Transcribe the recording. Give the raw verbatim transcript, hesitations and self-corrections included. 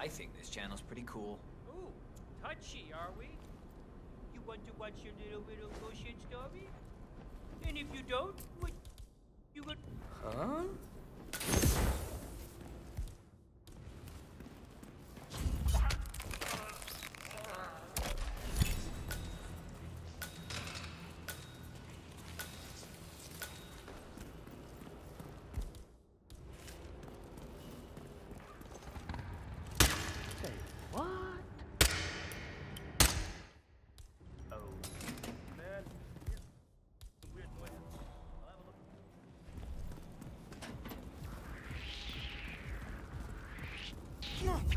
I think this channel's pretty cool. Ooh, touchy, are we? You want to watch your little riddle bullshit story? And if you don't, what you would... Huh? Ugh.